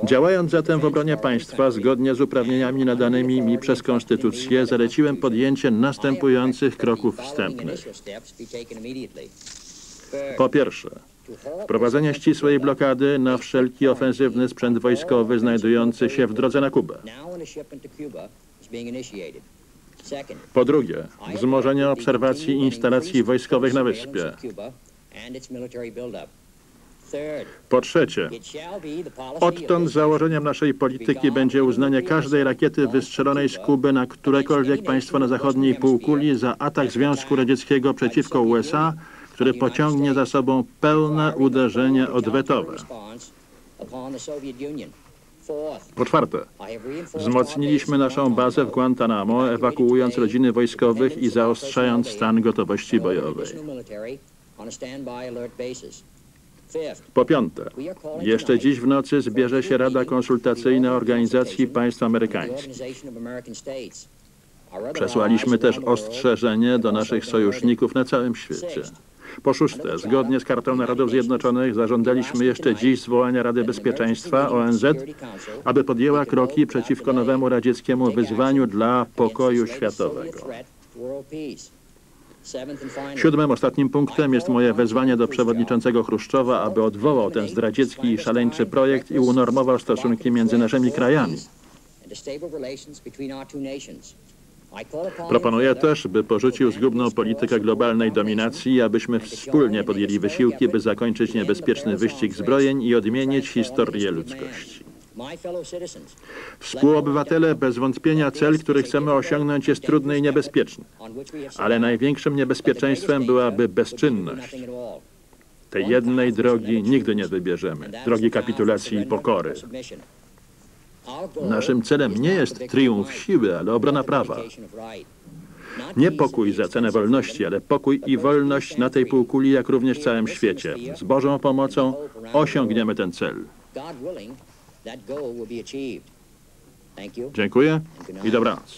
Działając zatem w obronie państwa, zgodnie z uprawnieniami nadanymi mi przez Konstytucję, zaleciłem podjęcie następujących kroków wstępnych. Po pierwsze, wprowadzenie ścisłej blokady na wszelki ofensywny sprzęt wojskowy znajdujący się w drodze na Kubę. Po drugie, wzmożenie obserwacji instalacji wojskowych na wyspie. Po trzecie, odtąd założeniem naszej polityki będzie uznanie każdej rakiety wystrzelonej z Kuby na którekolwiek państwo na zachodniej półkuli za atak Związku Radzieckiego przeciwko USA, który pociągnie za sobą pełne uderzenie odwetowe. Po czwarte, wzmocniliśmy naszą bazę w Guantanamo, ewakuując rodziny wojskowych i zaostrzając stan gotowości bojowej. Po piąte, jeszcze dziś w nocy zbierze się Rada Konsultacyjna Organizacji Państw Amerykańskich. Przesłaliśmy też ostrzeżenie do naszych sojuszników na całym świecie. Po szóste, zgodnie z Kartą Narodów Zjednoczonych zażądaliśmy jeszcze dziś zwołania Rady Bezpieczeństwa ONZ, aby podjęła kroki przeciwko nowemu radzieckiemu wyzwaniu dla pokoju światowego. Siódmym, ostatnim punktem jest moje wezwanie do przewodniczącego Chruszczowa, aby odwołał ten zdradziecki i szaleńczy projekt i unormował stosunki między naszymi krajami. Proponuję też, by porzucił zgubną politykę globalnej dominacji i abyśmy wspólnie podjęli wysiłki, by zakończyć niebezpieczny wyścig zbrojeń i odmienić historię ludzkości. Współobywatele, bez wątpienia cel, który chcemy osiągnąć, jest trudny i niebezpieczny. Ale największym niebezpieczeństwem byłaby bezczynność. Tej jednej drogi nigdy nie wybierzemy, drogi kapitulacji i pokory. Naszym celem nie jest triumf siły, ale obrona prawa. Nie pokój za cenę wolności, ale pokój i wolność na tej półkuli, jak również w całym świecie. Z Bożą pomocą osiągniemy ten cel. Dziękuję i dobranoc.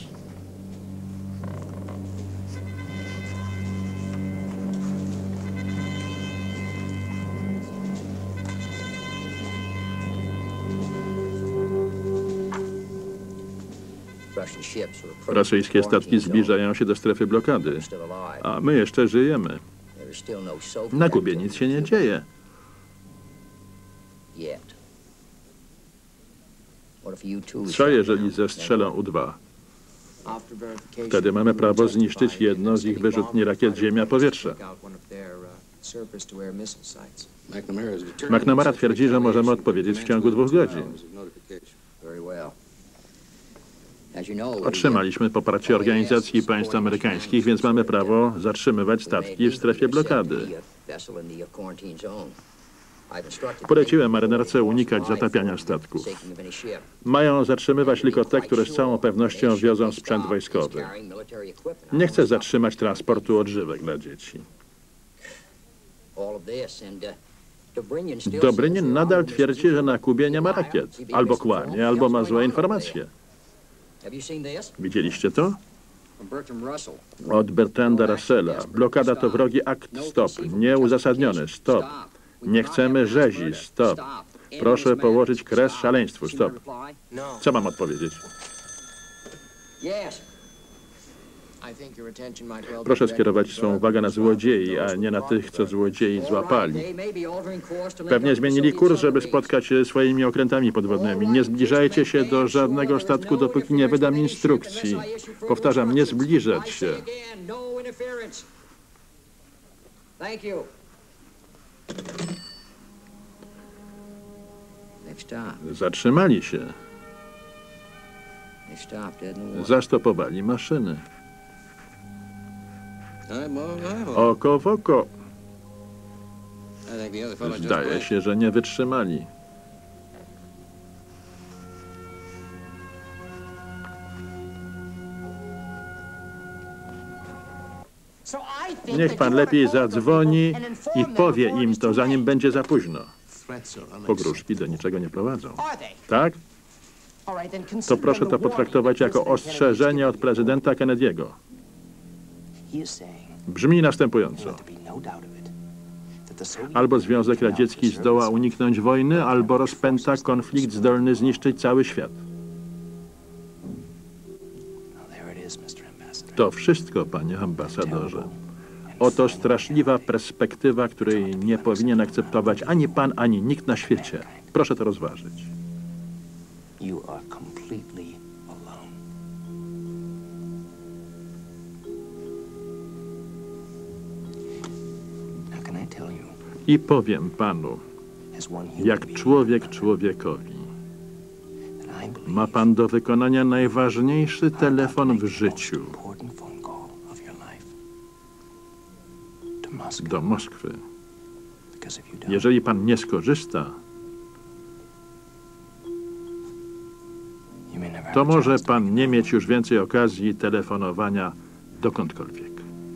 Rosyjskie statki zbliżają się do strefy blokady, a my jeszcze żyjemy. Na Kubie nic się nie dzieje. Co jeżeli zestrzelą U-2? Wtedy mamy prawo zniszczyć jedno z ich wyrzutni rakiet ziemia-powietrze. McNamara twierdzi, że możemy odpowiedzieć w ciągu 2 godzin. Otrzymaliśmy poparcie Organizacji Państw Amerykańskich, więc mamy prawo zatrzymywać statki w strefie blokady. Poleciłem marynarce unikać zatapiania statków. Mają zatrzymywać tylko te, które z całą pewnością wiozą sprzęt wojskowy. Nie chcę zatrzymać transportu odżywek dla dzieci. Dobrynin nadal twierdzi, że na Kubie nie ma rakiet. Albo kłamie, albo ma złe informacje. Widzieliście to? Od Bertranda Russella. Blokada to wrogi akt. Stop. Nieuzasadniony. Stop. Nie chcemy rzezi. Stop. Proszę położyć kres szaleństwu. Stop. Co mam odpowiedzieć? Proszę skierować swą uwagę na złodziei, a nie na tych, co złodziei złapali. Pewnie zmienili kurs, żeby spotkać się ze swoimi okrętami podwodnymi. Nie zbliżajcie się do żadnego statku, dopóki nie wydam instrukcji. Powtarzam, nie zbliżać się. Zatrzymali się. Zastopowali maszyny. Oko w oko. Zdaje się, że nie wytrzymali. Niech pan lepiej zadzwoni i powie im to, zanim będzie za późno. Pogróżki do niczego nie prowadzą. Tak? To proszę to potraktować jako ostrzeżenie od prezydenta Kennedy'ego. Brzmi następująco. Albo Związek Radziecki zdoła uniknąć wojny, albo rozpęta konflikt zdolny zniszczyć cały świat. To wszystko, panie ambasadorze. Oto straszliwa perspektywa, której nie powinien akceptować ani pan, ani nikt na świecie. Proszę to rozważyć. I powiem panu, jak człowiek człowiekowi, ma pan do wykonania najważniejszy telefon w życiu do Moskwy. Jeżeli pan nie skorzysta, to może pan nie mieć już więcej okazji telefonowania dokądkolwiek.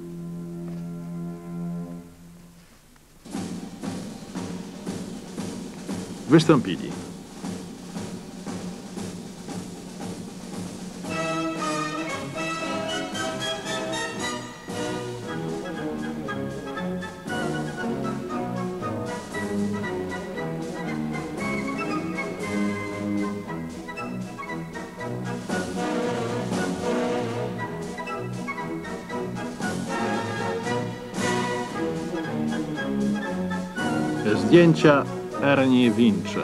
Wystąpili zdjęcia Ernie Wincze.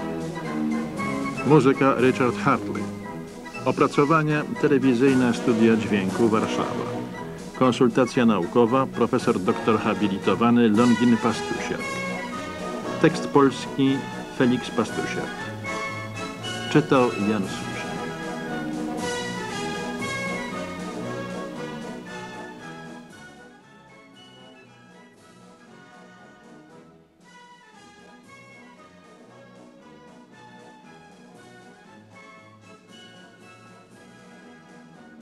Muzyka Richard Hartley. Opracowanie telewizyjne Studia Dźwięku Warszawa. Konsultacja naukowa profesor doktor habilitowany Longin Pastusiak. Tekst polski Felix Pastusiak. Czytał Jan Słup.